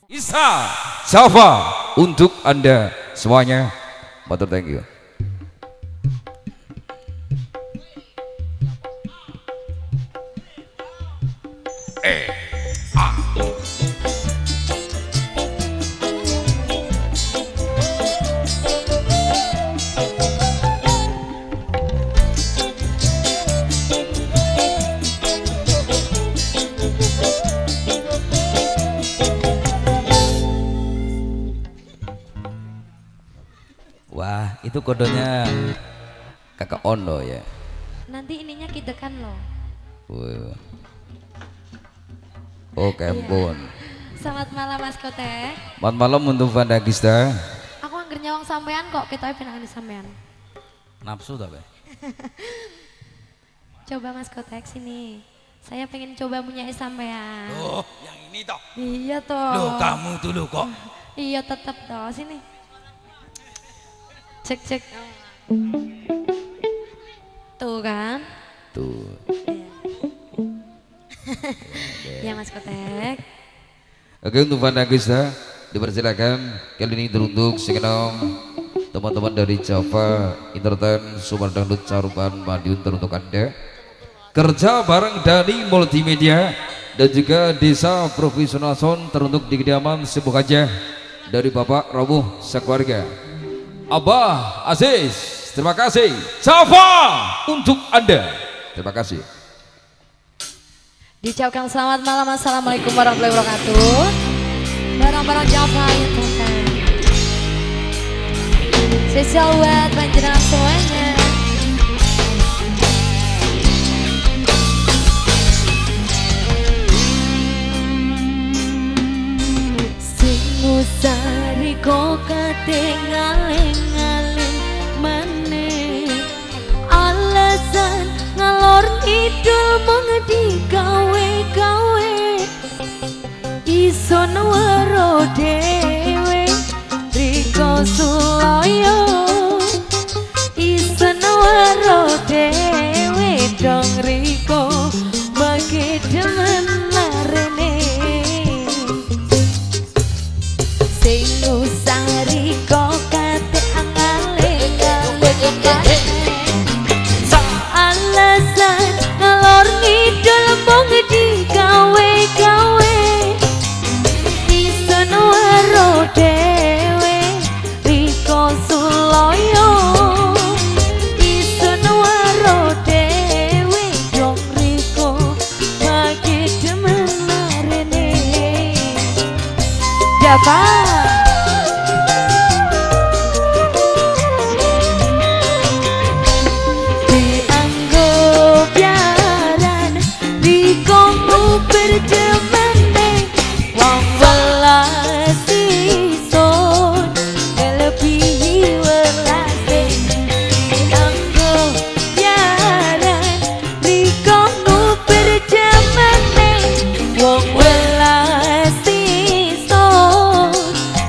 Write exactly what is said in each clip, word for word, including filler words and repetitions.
Isa Java untuk Anda semuanya. Matur thank you. Eh, ah. Wah, itu kodenya Kakak Ono ya. Nanti ininya kita kan loh. Wah. Oh, kempun. Iya. Selamat malam Mas Kotek. Selamat malam untuk Vanda Gista. Aku angger nyawang sampean kok, kita pengen di sampean. Nafsu tak, Be? Coba Mas Kotek sini. Saya pengen coba punya sampean. Loh, yang ini toh. Iya toh. Loh, kamu dulu kok. Iya tetep toh, sini. Cek cek. Tuh kan? Tuh. Ya Mas Kotek. Oke, untuk Vanda Gista dipersilakan kali ini teruntuk segenap teman-teman dari Java Entertain Sumber Dangdut Caruban Madiun teruntuk Anda. Kerja bareng dari multimedia dan juga Desa Profesional Sound teruntuk di kediaman sebuah aja dari Bapak Robuh sekeluarga. Abah Aziz, terima kasih. Java untuk Anda. Terima kasih. Diucapkan selamat malam, assalamualaikum warahmatullahi wabarakatuh. Barang-barang Java itu kan. Spesial buat panjenengan semuanya. Sing usari kok katingaling-aling maneh. Alasan ngalor ngidul mengedi gawe-gawe iso nwaro dhewe riko suloyo iso nwaro dhewe dong riko bagi demen larene sing usari kok kate angale-ngale alasan ngalor ngidul mung digawe-gawe iso nwaro dhewe riko suloyo iso nwaro dhewe dong riko bagi demen marene Java. Berjemene wong welas ison lebih welas dianggo yaran rikomu berjemene wong welas ison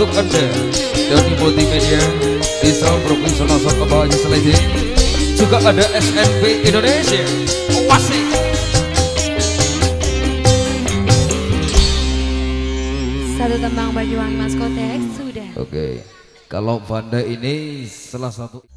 untuk Anda dari multimedia Desa Profesional Sokabanya Selesai. Juga ada S N P Indonesia. Wasik. Satu tembang Banyuwangi Mas Kotek sudah. Oke, kalau Vanda ini salah satu